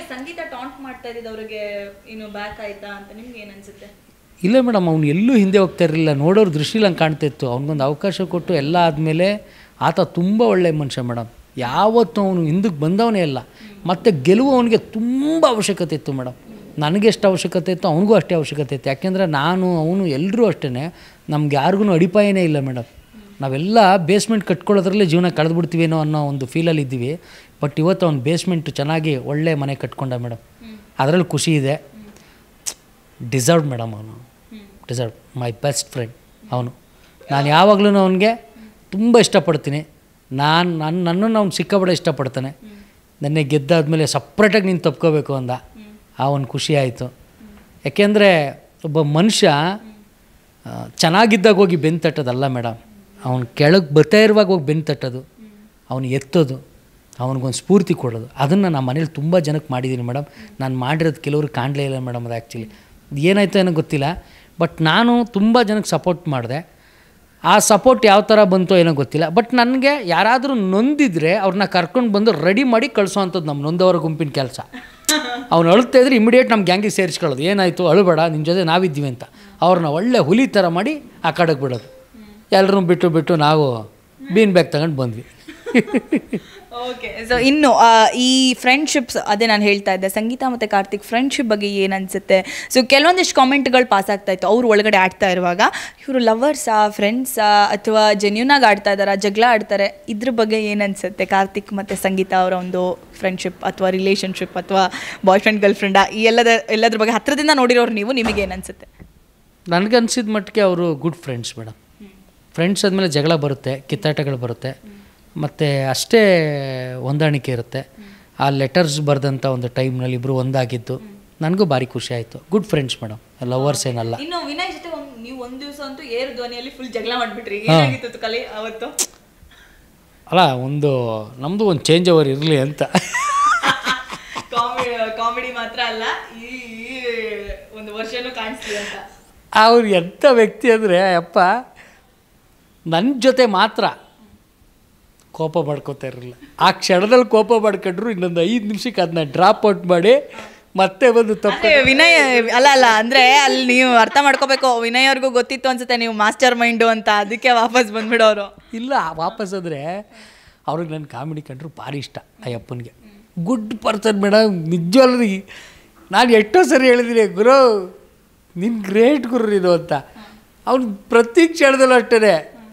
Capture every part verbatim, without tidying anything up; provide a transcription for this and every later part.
ಸಂಗೀತ taunt ಮಾಡ್ತಾ ಇದ್ದಿದ್ದು ಅವ್ರಿಗೆ ಇನ್ನು ಬ್ಯಾಕ್ ಆಯ್ತಾ ಅಂತ ನಿಮ್ಗೆ ಏನು ಅನ್ಸುತ್ತೆ? ಇಲ್ಲ ಮೇಡಮ್, ಅವ್ನು ಎಲ್ಲೂ ಹಿಂದೆ ಹೋಗ್ತಾ ಇರಲಿಲ್ಲ, ನೋಡೋರು ದೃಷ್ಟಿಲಿ ಹಂಗೆ ಕಾಣ್ತಾ ಇತ್ತು. ಅವ್ನಿಗೊಂದು ಅವಕಾಶ ಕೊಟ್ಟು ಎಲ್ಲ ಆದಮೇಲೆ ಆತ ತುಂಬ ಒಳ್ಳೆಯ ಮನುಷ್ಯ ಮೇಡಮ್. ಯಾವತ್ತೂ ಅವನು ಹಿಂದಕ್ಕೆ ಬಂದವನೇ ಇಲ್ಲ. ಮತ್ತು ಗೆಲುವು ಅವನಿಗೆ ತುಂಬ ಅವಶ್ಯಕತೆ ಇತ್ತು ಮೇಡಮ್. ನನಗೆ ಎಷ್ಟು ಅವಶ್ಯಕತೆ ಇತ್ತು ಅವನಿಗೂ ಅಷ್ಟೇ ಅವಶ್ಯಕತೆ ಇತ್ತು. ಯಾಕೆಂದರೆ ನಾನು ಅವನು ಎಲ್ಲರೂ ಅಷ್ಟೇ, ನಮ್ಗೆ ಯಾರಿಗೂ ಅಡಿಪಾಯನೇ ಇಲ್ಲ ಮೇಡಮ್. ನಾವೆಲ್ಲ ಬೇಸ್ಮೆಂಟ್ ಕಟ್ಕೊಳ್ಳೋದ್ರಲ್ಲೇ ಜೀವನ ಕಳೆದ್ಬಿಡ್ತೀವೇನೋ ಅನ್ನೋ ಒಂದು ಫೀಲಲ್ಲಿ ಇದ್ದೀವಿ. ಬಟ್ ಇವತ್ತು ಅವ್ನು ಬೇಸ್ಮೆಂಟ್ ಚೆನ್ನಾಗಿ ಒಳ್ಳೆ ಮನೆ ಕಟ್ಕೊಂಡ ಮೇಡಮ್. ಅದರಲ್ಲಿ ಖುಷಿ ಇದೆ. ಡಿಸರ್ವ್ ಮೇಡಮ್, ಅವನು ಡಿಸರ್ವ್. ಮೈ ಬೆಸ್ಟ್ ಫ್ರೆಂಡ್ ಅವನು. ನಾನು ಯಾವಾಗಲೂ ಅವನಿಗೆ ತುಂಬ ಇಷ್ಟಪಡ್ತೀನಿ. ನಾನು ನನ್ನ ನನ್ನನ್ನು ಅವ್ನು ಸಿಕ್ಕಾಪಟ್ಟೆ ಇಷ್ಟಪಡ್ತಾನೆ. ನೆನ್ನೆ ಗೆದ್ದಾದ್ಮೇಲೆ ಸಪ್ರೇಟಾಗಿ ನೀನು ತಪ್ಕೋಬೇಕು ಅಂದ. ಆ ಒಂದು ಖುಷಿ ಆಯಿತು. ಯಾಕೆಂದರೆ ಒಬ್ಬ ಮನುಷ್ಯ ಚೆನ್ನಾಗಿದ್ದಾಗ ಹೋಗಿ ಬೆನ್ನು ತಟ್ಟೋದಲ್ಲ ಮೇಡಮ್, ಅವ್ನು ಕೆಳಗೆ ಬರ್ತಾ ಇರುವಾಗ ಹೋಗಿ ಬೆನ್ನು ತಟ್ಟೋದು, ಅವನು ಎತ್ತೋದು, ಅವನಿಗೊಂದು ಸ್ಫೂರ್ತಿ ಕೊಡೋದು. ಅದನ್ನು ನಮ್ಮ ಮನೇಲಿ ತುಂಬ ಜನಕ್ಕೆ ಮಾಡಿದ್ದೀನಿ ಮೇಡಮ್. ನಾನು ಮಾಡಿರೋದು ಕೆಲವರು ಕಾಣಲೇ ಇಲ್ಲ ಮೇಡಮ್. ಅದು ಆ್ಯಕ್ಚುಲಿ ಏನಾಯಿತು ಏನೋ ಗೊತ್ತಿಲ್ಲ. ಬಟ್ ನಾನು ತುಂಬ ಜನಕ್ಕೆ ಸಪೋರ್ಟ್ ಮಾಡಿದೆ. ಆ ಸಪೋರ್ಟ್ ಯಾವ ಥರ ಬಂತೋ ಏನೋ ಗೊತ್ತಿಲ್ಲ. ಬಟ್ ನನಗೆ ಯಾರಾದರೂ ನೊಂದಿದ್ರೆ ಅವ್ರನ್ನ ಕರ್ಕೊಂಡು ಬಂದು ರೆಡಿ ಮಾಡಿ ಕಳಿಸೋ ಅಂಥದ್ದು ನಮ್ಮ ನೊಂದವರ ಗುಂಪಿನ ಕೆಲಸ. ಅವ್ನು ಅಳುತ್ತಾ ಇದ್ರೆ ಇಮಿಡಿಯೇಟ್ ನಮ್ಮ ಗ್ಯಾಂಗಿಗೆ ಸೇರಿಸ್ಕೊಳ್ಳೋದು. ಏನಾಯಿತು ಅಳುಬೇಡ, ನಿನ್ನ ಜೊತೆ ನಾವಿದ್ದೀವಿ ಅಂತ ಅವ್ರನ್ನ ಒಳ್ಳೆ ಹುಲಿ ಥರ ಮಾಡಿ ಆ ಕಡೆಗೆ ಬಿಡೋದು. ಎಲ್ಲರೂ ಬಿಟ್ಟು ಬಿಟ್ಟು ನಾವು ಬೀನ್ ಬ್ಯಾಗ್ ತಗೊಂಡು ಬಂದ್ವಿ. ಓಕೆ, ಸೊ ಇನ್ನು ಈ ಫ್ರೆಂಡ್ಶಿಪ್ಸ್, ಅದೇ ನಾನು ಹೇಳ್ತಾ ಇದ್ದೆ, ಸಂಗೀತ ಮತ್ತು ಕಾರ್ತಿಕ್ ಫ್ರೆಂಡ್ಶಿಪ್ ಬಗ್ಗೆ ಏನು ಅನಿಸುತ್ತೆ? ಸೊ ಕೆಲವೊಂದಿಷ್ಟು ಕಾಮೆಂಟ್ಗಳು ಪಾಸ್ ಆಗ್ತಾ ಇತ್ತು ಅವ್ರು ಒಳಗಡೆ ಆಡ್ತಾ ಇರುವಾಗ. ಇವರು ಲವರ್ಸಾ, ಫ್ರೆಂಡ್ಸಾ, ಅಥವಾ ಜೆನ್ಯೂನಾಗಿ ಆಡ್ತಾ ಇದ್ದಾರಾ, ಜಗಳ ಆಡ್ತಾರೆ, ಇದ್ರ ಬಗ್ಗೆ ಏನು ಅನಿಸುತ್ತೆ? ಕಾರ್ತಿಕ್ ಮತ್ತು ಸಂಗೀತ ಅವರ ಒಂದು ಫ್ರೆಂಡ್ಶಿಪ್ ಅಥವಾ ರಿಲೇಷನ್ಶಿಪ್ ಅಥವಾ ಬಾಯ್ ಫ್ರೆಂಡ್ ಗರ್ಲ್ ಫ್ರೆಂಡಾ, ಈ ಎಲ್ಲದ ಎಲ್ಲದ್ರ ಬಗ್ಗೆ ಹತ್ತಿರದಿಂದ ನೋಡಿರೋರು ನೀವು, ನಿಮಗೆ ಏನು ಅನಿಸುತ್ತೆ? ನನಗನ್ಸಿದ ಮಟ್ಟಿಗೆ ಅವರು ಗುಡ್ ಫ್ರೆಂಡ್ಸ್ ಮೇಡಮ್. ಫ್ರೆಂಡ್ಸ್ ಆದಮೇಲೆ ಜಗಳ ಬರುತ್ತೆ, ಕಿತ್ತಾಟಗಳು ಬರುತ್ತೆ, ಮತ್ತು ಅಷ್ಟೇ ಹೊಂದಾಣಿಕೆ ಇರುತ್ತೆ. ಆ ಲೆಟರ್ಸ್ ಬರೆದಂಥ ಒಂದು ಟೈಮ್ನಲ್ಲಿ ಇಬ್ಬರು ಒಂದಾಗಿದ್ದು ನನಗೂ ಭಾರಿ ಖುಷಿ ಆಯಿತು. ಗುಡ್ ಫ್ರೆಂಡ್ಸ್ ಮೇಡಮ್, ಲವರ್ಸ್ ಏನಲ್ಲ. ಇನ್ನು ವಿನಯ್ ಜೊತೆ ನೀವು ಒಂದು ದಿವಸ ಅಂತೂ ಏರು ಧ್ವನಿಯಲ್ಲಿ ಫುಲ್ ಜಗಳ ಮಾಡಿಬಿಟ್ರಿ, ಏನಾಗಿತ್ತು ಕಲೆ ಅವತ್ತು? ಅಲ್ಲ, ಒಂದು ನಮ್ಮದು ಒಂದು ಚೇಂಜ್ ಓವರ್ ಇರಲಿ ಅಂತ. ಕಾಮಿಡಿ ಕಾಮಿಡಿ ಮಾತ್ರ ಅಲ್ಲ, ಈ ಒಂದು ವರ್ಷನೂ ಕಾಣಿಸ್ತೀವಿ ಅಂತ. ಅವ್ರು ಎಂಥ ವ್ಯಕ್ತಿ ಅಂದರೆ ಅಪ್ಪ, ನನ್ನ ಜೊತೆ ಮಾತ್ರ ಕೋಪ ಮಾಡ್ಕೋತಾ ಇರಲಿಲ್ಲ. ಆ ಕ್ಷಣದಲ್ಲಿ ಕೋಪ ಮಾಡ್ಕೊಂಡ್ರು ಇನ್ನೊಂದು ಐದು ನಿಮಿಷಕ್ಕೆ ಅದನ್ನ ಡ್ರಾಪ್ ಔಟ್ ಮಾಡಿ ಮತ್ತೆ ಬಂದು ತಪ್ಪು. ವಿನಯ್ ಅಲ್ಲ ಅಲ್ಲ ಅಂದರೆ ಅಲ್ಲಿ ನೀವು ಅರ್ಥ ಮಾಡ್ಕೋಬೇಕು, ವಿನಯ್ ಅವ್ರಿಗೂ ಗೊತ್ತಿತ್ತು ಅನ್ಸುತ್ತೆ ನೀವು ಮಾಸ್ಟರ್ ಮೈಂಡು ಅಂತ, ಅದಕ್ಕೆ ವಾಪಸ್ ಬಂದ್ಬಿಡೋರು. ಇಲ್ಲ, ವಾಪಸ್ ಅಂದರೆ ಅವ್ರಿಗೆ ನನ್ನ ಕಾಮಿಡಿ ಕಂಡ್ರು ಭಾರಿ ಇಷ್ಟ. ಆ ಅಪ್ಪನಿಗೆ ಗುಡ್ ಪರ್ಸನ್ ಮೇಡಮ್. ನಿಜವಲ್ಲ, ನಾನು ಎಷ್ಟೋ ಸರಿ ಹೇಳಿದ್ದೀನಿ, ಗುರು ನಿನ್ನ ಗ್ರೇಟ್ ಗುರು ಇದು ಅಂತ. ಅವ್ನು ಪ್ರತಿ ಕ್ಷಣದಲ್ಲೂ ಅಷ್ಟೇ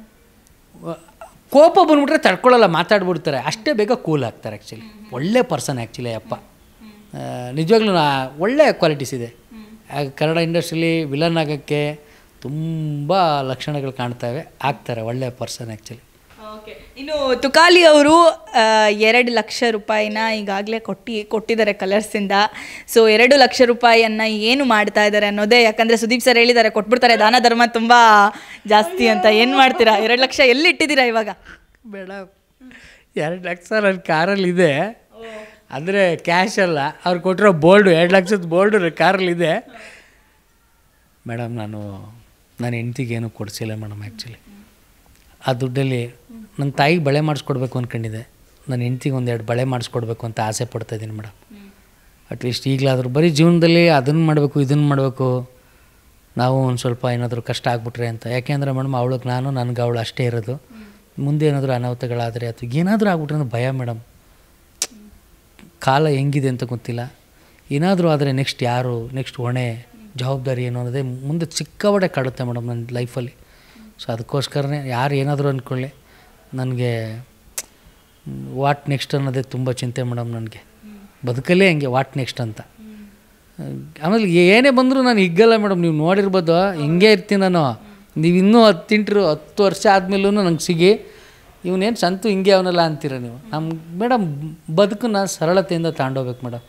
ಕೋಪ ಬಂದ್ಬಿಟ್ರೆ ತಡ್ಕೊಳ್ಳಲ್ಲ, ಮಾತಾಡ್ಬಿಡ್ತಾರೆ, ಅಷ್ಟೇ ಬೇಗ ಕೂಲ್ ಆಗ್ತಾರೆ. ಆ್ಯಕ್ಚುಲಿ ಒಳ್ಳೆ ಪರ್ಸನ್ ಆ್ಯಕ್ಚುಲಿ ಅಪ್ಪ. ನಿಜವಾಗ್ಲೂ ಒಳ್ಳೆ ಕ್ವಾಲಿಟೀಸ್ ಇದೆ. ಕನ್ನಡ ಇಂಡಸ್ಟ್ರಿಲಿ ವಿಲನ್ ಆಗೋಕ್ಕೆ ತುಂಬ ಲಕ್ಷಣಗಳು ಕಾಣ್ತವೆ, ಆಗ್ತಾರೆ. ಒಳ್ಳೆ ಪರ್ಸನ್ ಆ್ಯಕ್ಚುಲಿ. ಓಕೆ, ಇನ್ನು ತುಕಾಲಿ ಅವರು ಎರಡು ಲಕ್ಷ ರೂಪಾಯಿನ ಈಗಾಗಲೇ ಕೊಟ್ಟು ಕೊಟ್ಟಿದ್ದಾರೆ ಕಲರ್ಸಿಂದ. ಸೊ ಎರಡು ಲಕ್ಷ ರೂಪಾಯಿಯನ್ನು ಏನು ಮಾಡ್ತಾ ಇದ್ದಾರೆ ಅನ್ನೋದೇ, ಯಾಕಂದರೆ ಸುದೀಪ್ ಸರ್ ಹೇಳಿದ್ದಾರೆ ಕೊಟ್ಬಿಡ್ತಾರೆ, ದಾನ ಧರ್ಮ ತುಂಬ ಜಾಸ್ತಿ ಅಂತ. ಏನು ಮಾಡ್ತೀರಾ? ಎರಡು ಲಕ್ಷ ಎಲ್ಲಿ ಇಟ್ಟಿದ್ದೀರಾ ಇವಾಗ? ಮೇಡಮ್, ಎರಡು ಲಕ್ಷ ನನ್ನ ಕಾರಲ್ಲಿದೆ, ಅಂದರೆ ಕ್ಯಾಶ್ ಅಲ್ಲ, ಅವ್ರು ಕೊಟ್ಟಿರೋ ಬೋರ್ಡು, ಎರಡು ಲಕ್ಷದ ಬೋರ್ಡು ನನ್ನ ಕಾರಲ್ಲಿದೆ ಮೇಡಮ್. ನಾನು ನನ್ನ ಹೆಂಡ್ತಿಗೇನು ಕೊಡಿಸಿಲ್ಲ ಮೇಡಮ್. ಆ್ಯಕ್ಚುಲಿ ಆ ದುಡ್ಡಲ್ಲಿ ನನ್ನ ತಾಯಿಗೆ ಬಳೆ ಮಾಡಿಸ್ಕೊಡ್ಬೇಕು ಅಂದ್ಕೊಂಡಿದ್ದೆ. ನನ್ನ ಹೆಂಡ್ತಿಗೆ ಒಂದೆರಡು ಬಳೆ ಮಾಡಿಸ್ಕೊಡ್ಬೇಕು ಅಂತ ಆಸೆ ಪಡ್ತಾಯಿದ್ದೀನಿ ಮೇಡಮ್. ಅಟ್ಲೀಸ್ಟ್ ಈಗಲಾದರೂ ಬರೀ ಜೀವನದಲ್ಲಿ ಅದನ್ನು ಮಾಡಬೇಕು ಇದನ್ನು ಮಾಡಬೇಕು, ನಾವು ಒಂದು ಸ್ವಲ್ಪ ಏನಾದರೂ ಕಷ್ಟ ಆಗ್ಬಿಟ್ರೆ ಅಂತ. ಯಾಕೆಂದರೆ ಮೇಡಮ್, ಅವಳಿಗೆ ನಾನು, ನನಗೆ ಅವಳು ಅಷ್ಟೇ ಇರೋದು. ಮುಂದೆ ಏನಾದರೂ ಅನಾಹುತಗಳಾದರೆ ಅಥವಾ ಏನಾದರೂ ಆಗ್ಬಿಟ್ರೆ ಅನ್ನೋ ಭಯ ಮೇಡಮ್. ಕಾಲ ಹೆಂಗಿದೆ ಅಂತ ಗೊತ್ತಿಲ್ಲ. ಏನಾದರೂ ಆದರೆ ನೆಕ್ಸ್ಟ್ ಯಾರು, ನೆಕ್ಸ್ಟ್ ಹೊಣೆ, ಜವಾಬ್ದಾರಿ ಏನು ಅನ್ನೋದೇ ಮುಂದೆ ಸಿಕ್ಕಾಪಟ್ಟೆ ಕಾಡುತ್ತೆ ಮೇಡಮ್ ನನ್ನ ಲೈಫಲ್ಲಿ. ಸೊ ಅದಕ್ಕೋಸ್ಕರನೇ ಯಾರು ಏನಾದರೂ ಅಂದ್ಕೊಳ್ಳಿ, ನನಗೆ ವಾಟ್ ನೆಕ್ಸ್ಟ್ ಅನ್ನೋದೇ ತುಂಬ ಚಿಂತೆ ಮೇಡಮ್. ನನಗೆ ಬದುಕಲ್ಲೇ ಹಂಗೆ ವಾಟ್ ನೆಕ್ಸ್ಟ್ ಅಂತ. ಆಮೇಲೆ ಏನೇ ಬಂದರೂ ನಾನು ಹಿಗ್ಗಲ್ಲ ಮೇಡಮ್. ನೀವು ನೋಡಿರ್ಬೋದು, ಹಿಂಗೆ ಇರ್ತೀನಿ ನಾನು. ನೀವು ಇನ್ನೂ ಹತ್ತಿಂಟ್ರು ಹತ್ತು ವರ್ಷ ಆದಮೇಲೂ ನಂಗೆ ಸಿಗಿ ಇವನೇನು ಸಂತು ಹಿಂಗೆ ಅವನಲ್ಲ ಅಂತೀರ ನೀವು. ನಮ್ಮ ಮೇಡಮ್ ಬದುಕನ್ನ ಸರಳತೆಯಿಂದ ತಗೊಂಡೋಗ್ಬೇಕು ಮೇಡಮ್.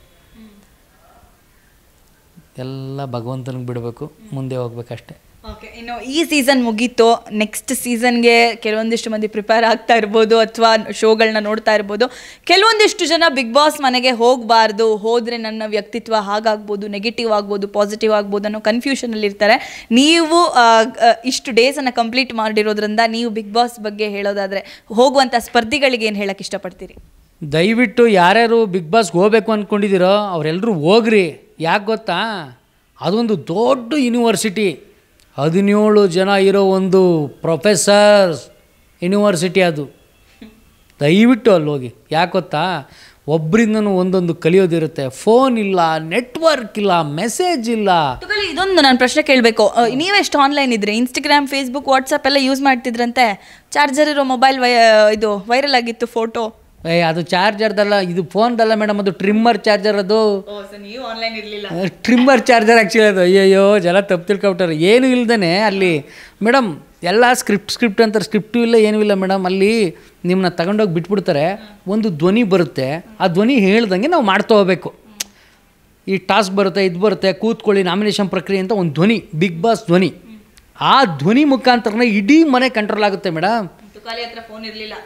ಎಲ್ಲ ಭಗವಂತನಿಗೆ ಬಿಡಬೇಕು, ಮುಂದೆ ಹೋಗ್ಬೇಕಷ್ಟೆ. ಓಕೆ, ಇನ್ನು ಈ ಸೀಸನ್ ಮುಗೀತು, ನೆಕ್ಸ್ಟ್ ಸೀಸನ್ಗೆ ಕೆಲವೊಂದಿಷ್ಟು ಮಂದಿ ಪ್ರಿಪೇರ್ ಆಗ್ತಾ ಇರ್ಬೋದು ಅಥವಾ ಶೋಗಳನ್ನ ನೋಡ್ತಾ ಇರ್ಬೋದು. ಕೆಲವೊಂದಿಷ್ಟು ಜನ ಬಿಗ್ ಬಾಸ್ ಮನೆಗೆ ಹೋಗಬಾರ್ದು, ಹೋದರೆ ನನ್ನ ವ್ಯಕ್ತಿತ್ವ ಹಾಗಾಗ್ಬೋದು, ನೆಗೆಟಿವ್ ಆಗ್ಬೋದು, ಪಾಸಿಟಿವ್ ಆಗ್ಬೋದು ಅನ್ನೋ ಕನ್ಫ್ಯೂಷನಲ್ಲಿ ಇರ್ತಾರೆ. ನೀವು ಇಷ್ಟು ಡೇಸನ್ನು ಕಂಪ್ಲೀಟ್ ಮಾಡಿರೋದ್ರಿಂದ ನೀವು ಬಿಗ್ ಬಾಸ್ ಬಗ್ಗೆ ಹೇಳೋದಾದರೆ ಹೋಗುವಂಥ ಸ್ಪರ್ಧಿಗಳಿಗೆ ಏನು ಹೇಳೋಕ್ಕೆ ಇಷ್ಟಪಡ್ತೀರಿ? ದಯವಿಟ್ಟು ಯಾರ್ಯಾರು ಬಿಗ್ ಬಾಸ್ಗೆ ಹೋಗ್ಬೇಕು ಅಂದ್ಕೊಂಡಿದ್ದೀರೋ ಅವರೆಲ್ಲರೂ ಹೋಗ್ರಿ. ಯಾಕೆ ಗೊತ್ತಾ, ಅದೊಂದು ದೊಡ್ಡ ಯೂನಿವರ್ಸಿಟಿ, ಹದಿನೇಳು ಜನ ಇರೋ ಒಂದು ಪ್ರೊಫೆಸರ್ಸ್ ಯೂನಿವರ್ಸಿಟಿ ಅದು. ದಯವಿಟ್ಟು ಅಲ್ಲಿ ಹೋಗಿ. ಯಾಕೆ ಗೊತ್ತಾ, ಒಬ್ಬರಿಂದನೂ ಒಂದೊಂದು ಕಲಿಯೋದಿರುತ್ತೆ. ಫೋನ್ ಇಲ್ಲ, ನೆಟ್ವರ್ಕ್ ಇಲ್ಲ, ಮೆಸೇಜ್ ಇಲ್ಲ. ಇದೊಂದು ನಾನು ಪ್ರಶ್ನೆ ಕೇಳಬೇಕು. ನೀವೆಷ್ಟು ಆನ್ಲೈನ್ ಇದ್ರಿ? ಇನ್ಸ್ಟಾಗ್ರಾಮ್, ಫೇಸ್ಬುಕ್, ವಾಟ್ಸಪ್ ಎಲ್ಲ ಯೂಸ್ ಮಾಡ್ತಿದ್ರಂತೆ. ಚಾರ್ಜರ್ ಇರೋ ಮೊಬೈಲ್ ವೈ ಇದು ವೈರಲ್ ಆಗಿತ್ತು ಫೋಟೋ. ಏ ಅದು ಚಾರ್ಜರ್ದಲ್ಲ, ಇದು ಫೋನ್ದಲ್ಲ ಮೇಡಮ್, ಅದು ಟ್ರಿಮ್ಮರ್ ಚಾರ್ಜರ್. ಅದು ನೀವು ಆನ್ಲೈನ್ ಇರಲಿಲ್ಲ. ಟ್ರಿಮ್ಮರ್ ಚಾರ್ಜರ್ ಆ್ಯಕ್ಚುಲಿ ಅದು. ಅಯ್ಯಯ್ಯೋ ಜನ ತಪ್ಪು ತಿಳ್ಕೊಬಿಟ್ಟಾರೆ. ಏನೂ ಇಲ್ದೇ ಅಲ್ಲಿ ಮೇಡಮ್ ಎಲ್ಲ ಸ್ಕ್ರಿಪ್ಟ್ ಸ್ಕ್ರಿಪ್ಟ್ ಅಂತಾರೆ. ಸ್ಕ್ರಿಪ್ಟು ಇಲ್ಲ, ಏನೂ ಇಲ್ಲ ಮೇಡಮ್. ಅಲ್ಲಿ ನಿಮ್ಮನ್ನ ತಗೊಂಡೋಗಿ ಬಿಟ್ಬಿಡ್ತಾರೆ. ಒಂದು ಧ್ವನಿ ಬರುತ್ತೆ, ಆ ಧ್ವನಿ ಹೇಳ್ದಂಗೆ ನಾವು ಮಾಡ್ತಾ ಹೋಗ್ಬೇಕು. ಈ ಟಾಸ್ಕ್ ಬರುತ್ತೆ, ಇದು ಬರುತ್ತೆ, ಕೂತ್ಕೊಳ್ಳಿ ನಾಮಿನೇಷನ್ ಪ್ರಕ್ರಿಯೆ ಅಂತ ಒಂದು ಧ್ವನಿ, ಬಿಗ್ ಬಾಸ್ ಧ್ವನಿ. ಆ ಧ್ವನಿ ಮುಖಾಂತರನೇ ಇಡೀ ಮನೆ ಕಂಟ್ರೋಲ್ ಆಗುತ್ತೆ ಮೇಡಮ್. ಫೋನ್ ಇರಲಿಲ್ಲ,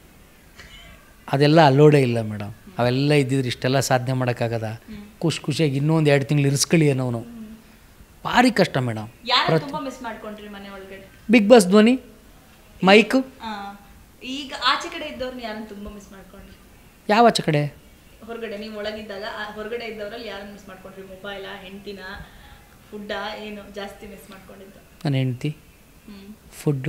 ಅದೆಲ್ಲ ಅಲ್ಲೋಡೇ ಇಲ್ಲ ಮೇಡಮ್. ಅವೆಲ್ಲ ಇದ್ದಿದ್ರೆ ಇಷ್ಟೆಲ್ಲ ಸಾಧನೆ ಮಾಡೋಕ್ಕಾಗದ? ಖುಷಿ ಖುಷಿಯಾಗಿ ಇನ್ನೊಂದು ಎರಡು ತಿಂಗಳು ಇರಿಸ್ಕೊಳ್ಳಿ ಅನ್ನೋನು. ಭಾರಿ ಕಷ್ಟ ಮೇಡಮ್. ಮಿಸ್ ಮಾಡ್ಕೊಂಡ್ರಿ ಮನೆ ಒಳಗಡೆ? ಬಿಗ್ ಬಾಸ್ ಧ್ವನಿ, ಮೈಕು. ಈಗ ಆಚೆ ಕಡೆ ಇದ್ದವ್ರನ್ನ ಯಾರನ್ನ ತುಂಬ ಮಿಸ್ ಮಾಡ್ಕೊಂಡ್ರಿ? ಯಾವ ಆಚೆ ಕಡೆ? ಹೊರಗಡೆ ನೀವು ಒಳಗಿದ್ದಾಗ ಹೊರಗಡೆ ಇದ್ದವರಲ್ಲಿ ಯಾರನ್ನ ಮಿಸ್ ಮಾಡ್ಕೊಂಡ್ರಿ? ಮೊಬೈಲಾ, ಹೆಂಡ್ತಿನ, ಫುಡ್ಡಾ, ಏನು ಜಾಸ್ತಿ ಮಿಸ್ ಮಾಡ್ಕೊಂಡಿದ್ದು? ನನ್ನ ಹೆಂಡ್ತಿ, ಫುಡ್ಡು,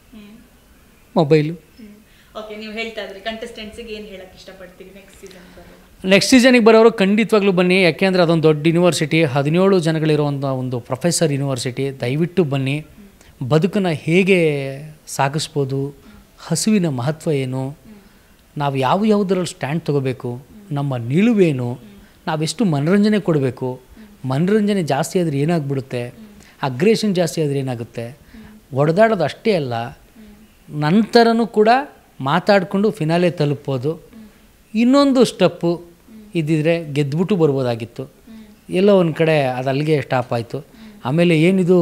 ಮೊಬೈಲು. ಓಕೆ, ನೀವು ಹೇಳ್ತಾ ಇದ್ರಿ ಕಂಟೆಸ್ಟೆಂಟ್ಸಿಗೆ ಏನು ಹೇಳಕ್ಕೆ ಇಷ್ಟಪಡ್ತೀವಿ ನೆಕ್ಸ್ಟ್ ಸೀಸನ್ ಬರೋದು? ನೆಕ್ಸ್ಟ್ ಸೀಸನಿಗೆ ಬರೋರು ಖಂಡಿತವಾಗ್ಲೂ ಬನ್ನಿ. ಯಾಕೆಂದರೆ ಅದೊಂದು ದೊಡ್ಡ ಯೂನಿವರ್ಸಿಟಿ, ಹದಿನೇಳು ಜನಗಳಿರುವಂಥ ಒಂದು ಪ್ರೊಫೆಸರ್ ಯೂನಿವರ್ಸಿಟಿ. ದಯವಿಟ್ಟು ಬನ್ನಿ. ಬದುಕನ್ನು ಹೇಗೆ ಸಾಗಿಸ್ಬೋದು, ಹಸುವಿನ ಮಹತ್ವ ಏನು, ನಾವು ಯಾವ ಯಾವುದರಲ್ಲಿ ಸ್ಟ್ಯಾಂಡ್ ತೊಗೋಬೇಕು, ನಮ್ಮ ನಿಲುವೇನು, ನಾವೆಷ್ಟು ಮನೋರಂಜನೆ ಕೊಡಬೇಕು, ಮನೋರಂಜನೆ ಜಾಸ್ತಿ ಆದರೆ ಏನಾಗ್ಬಿಡುತ್ತೆ, ಅಗ್ರೆಷನ್ ಜಾಸ್ತಿ ಆದರೆ ಏನಾಗುತ್ತೆ, ಹೊಡೆದಾಡೋದು ಅಷ್ಟೇ ಅಲ್ಲ, ನಂತರನೂ ಕೂಡ ಮಾತಾಡಿಕೊಂಡು ಫಿನಾಲೆ ತಲುಪೋದು. ಇನ್ನೊಂದು ಸ್ಟೆಪ್ಪು ಇದ್ದಿದ್ರೆ ಗೆದ್ದುಬಿಟ್ಟು ಬರ್ಬೋದಾಗಿತ್ತು. ಎಲ್ಲೋ ಒಂದು ಕಡೆ ಅದು ಅಲ್ಲಿಗೆ ಸ್ಟಾಪ್ ಆಯಿತು. ಆಮೇಲೆ ಏನಿದು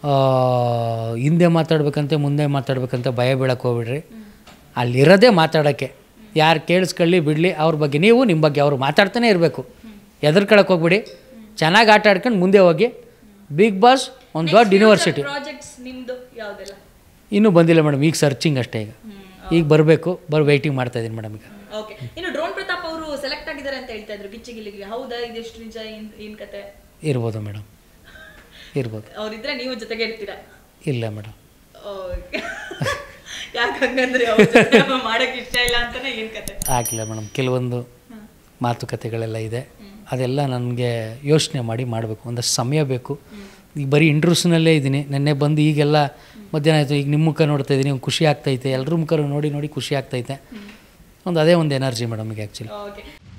ಹಿಂದೆ ಮಾತಾಡ್ಬೇಕಂತೆ ಮುಂದೆ ಮಾತಾಡ್ಬೇಕಂತ ಭಯ ಬೀಳಕ್ಕೆ ಹೋಗ್ಬಿಡ್ರಿ. ಅಲ್ಲಿರೋದೇ ಮಾತಾಡೋಕ್ಕೆ. ಯಾರು ಕೇಳಿಸ್ಕೊಳ್ಳಿ ಬಿಡಲಿ, ಅವ್ರ ಬಗ್ಗೆ ನೀವು ನಿಮ್ಮ ಬಗ್ಗೆ ಅವರು ಮಾತಾಡ್ತಾನೆ ಇರಬೇಕು. ಎದುರ್ಕೊಳಕ್ಕೆ ಹೋಗ್ಬಿಡಿ. ಚೆನ್ನಾಗಿ ಆಟ ಆಡ್ಕೊಂಡು ಮುಂದೆ ಹೋಗಿ. ಬಿಗ್ ಬಾಸ್ ಒಂದು ದೊಡ್ಡ ಯೂನಿವರ್ಸಿಟಿ. ಇನ್ನೂ ಬಂದಿಲ್ಲ ಮೇಡಮ್, ಈಗ ಸರ್ಚಿಂಗ್ ಅಷ್ಟೇ. ಈಗ ಈಗ ಬರಬೇಕು, ಬರ್ ವೆಯ್ಟಿಂಗ್ ಮಾಡ್ತಾ ಇದ್ದೀನಿ ಮೇಡಮ್. ಈಗ ಓಕೆ, ಇನ್ನು ಡ್ರೋನ್ ಪ್ರತಾಪ್ ಅವರು ಸೆಲೆಕ್ಟ್ ಆಗಿದ್ದಾರೆ ಅಂತ ಹೇಳ್ತಾ ಇದ್ರು ಗಿಚ್ಚಿಗಿಲಿಗೆ. ಹೌದಾ? ಇದೆಷ್ಟು ನಿಜ? ಏನು ಕತೆ? ಇರ್ಬೋದು ಮೇಡಮ್, ಇರ್ಬೋದು. ಅವರಿದ್ರೆ ನೀವು ಜೊತೆಗೆ ಇರ್ತೀರಾ? ಇಲ್ಲ ಮೇಡಮ್. ಯಾಕಂದ್ರೆ ಮಾಡಕ್ಕೆ ಇಷ್ಟ ಇಲ್ಲ ಅಂತಾನೆ ಏನು ಕತೆ? ಆಗಿಲ್ಲ ಮೇಡಮ್, ಕೆಲವೊಂದು ಮಾತುಕತೆಗಳೆಲ್ಲ ಇದೆ. ಅದೆಲ್ಲ ನನಗೆ ಯೋಚನೆ ಮಾಡಿ ಮಾಡಬೇಕು. ಒಂದಷ್ಟು ಸಮಯ ಬೇಕು. ಈಗ ಬರೀ ಇಂಟ್ರೂಸ್ನಲ್ಲೇ ಇದ್ದೀನಿ. ನೆನ್ನೆ ಬಂದು ಈಗೆಲ್ಲ ಮಧ್ಯಾಹ್ನ ಆಯಿತು. ಈಗ ನಿಮ್ಮ ಮುಖ ನೋಡ್ತಾ ಇದ್ದೀನಿ, ಖುಷಿ ಆಗ್ತೈತೆ. ಎಲ್ಲರೂ ಮುಖ ನೋಡಿ ನೋಡಿ ಖುಷಿ ಆಗ್ತೈತೆ. ಒಂದು ಅದೇ ಒಂದು ಎನರ್ಜಿ ಮೇಡಮ್ ಈಗ ಆ್ಯಕ್ಚುಲಿ.